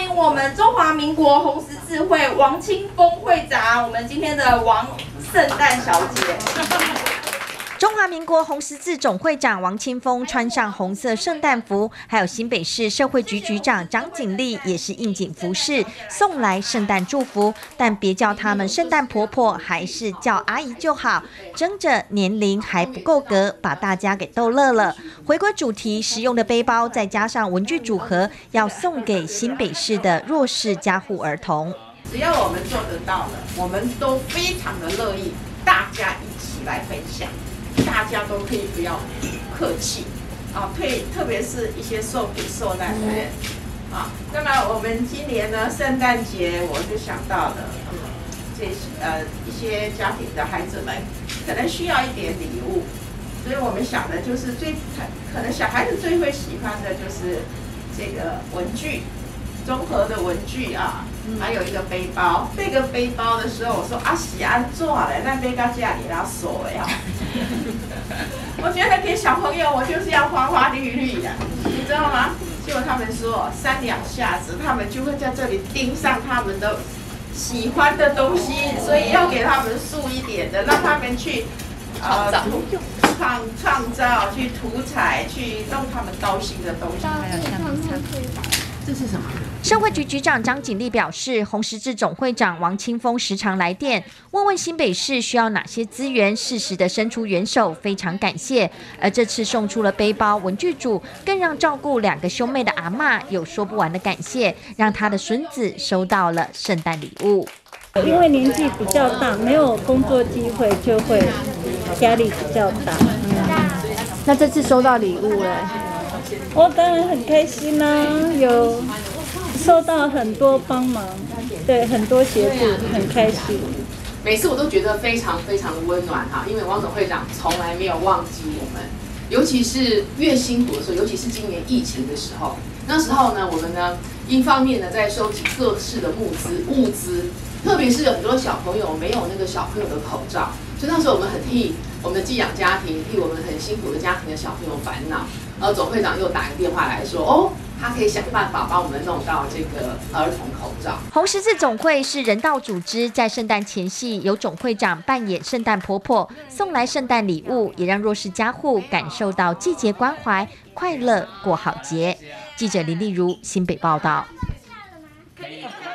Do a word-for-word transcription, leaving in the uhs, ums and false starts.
迎我们中华民国红十字会王清峰会长，我们今天的王圣诞小姐。 中华民国红十字总会长王清峰穿上红色圣诞服，还有新北市社会局局长张景丽也是应景服饰送来圣诞祝福，但别叫他们圣诞婆婆，还是叫阿姨就好，争着年龄还不够格，把大家给逗乐了。回归主题，实用的背包再加上文具组合，要送给新北市的弱势家户儿童。 只要我们做得到了，我们都非常的乐意，大家一起来分享。大家都可以不要客气啊，特特别是一些受苦受难的人啊。那么我们今年呢，圣诞节我就想到了，嗯，这呃一些家庭的孩子们可能需要一点礼物，所以我们想的就是最可能小孩子最会喜欢的就是这个文具。综合的文具啊，还有一个背包。这个背包的时候，我说啊，是安怎嘞？那背到家里然后锁呀。我觉得给小朋友，我就是要花花绿绿的，你知道吗？结果他们说三两下子，他们就会在这里盯上他们的喜欢的东西，所以要给他们素一点的，让他们去呃创创造、去涂彩、去弄他们高兴的东西。还有像这是什么？ 社会局局长张景丽表示，红十字总会长王清峰时常来电，问问新北市需要哪些资源，适时的伸出援手，非常感谢。而这次送出了背包、文具组，更让照顾两个兄妹的阿嬷有说不完的感谢，让他的孙子收到了圣诞礼物。 因为年纪比较大，没有工作机会，就会压力比较大。嗯、 那这次收到礼物了， 我当然很开心啦、啊，有受到很多帮忙，对，很多协助，很开心。 每次我都觉得非常非常的温暖哈，因为王总会长从来没有忘记我们，尤其是越辛苦的时候，尤其是今年疫情的时候，那时候呢，我们呢一方面呢在收集各式的物资物资，特别是有很多小朋友没有那个小朋友的口罩，所以那时候我们很替我们的寄养家庭，替我们很辛苦的家庭的小朋友烦恼。然后总会长又打个电话来说，哦，他可以想办法帮我们弄到这个儿童口罩。 红十字总会是人道组织，在圣诞前夕由总会长扮演圣诞婆婆，送来圣诞礼物，也让弱势家户感受到季节关怀，快乐过好节。记者林丽如新北报道。